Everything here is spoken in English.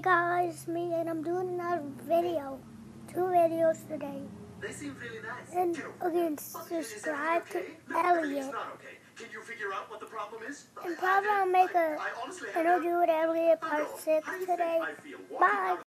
guys, me, and I'm doing another video. 2 videos today. They seem really nice. And again, subscribe to Elliot. Can you figure out what the problem is? And probably I'll make a interview with Elliot part 6 today. Bye.